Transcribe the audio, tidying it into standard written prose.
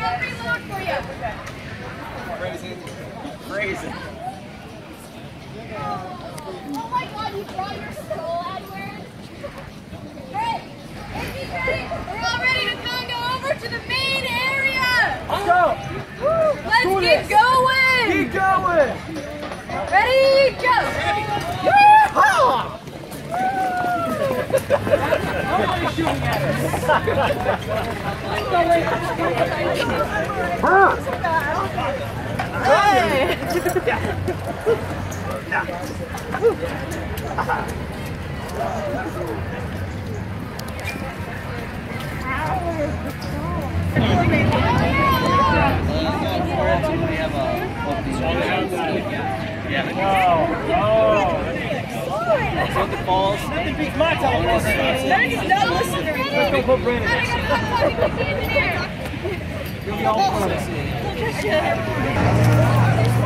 I'll reload for you. Phrasing. Oh my God, you brought your soul, Edward. Alright, if he's ready, we're all ready to Conga over to the main area. Let's go. Let's keep going. Keep going. Ready, go. Nobody's shooting at us. Look at balls. Nothing beats my television. Better just don't listen to me. Let's go put Brandon. You'll be all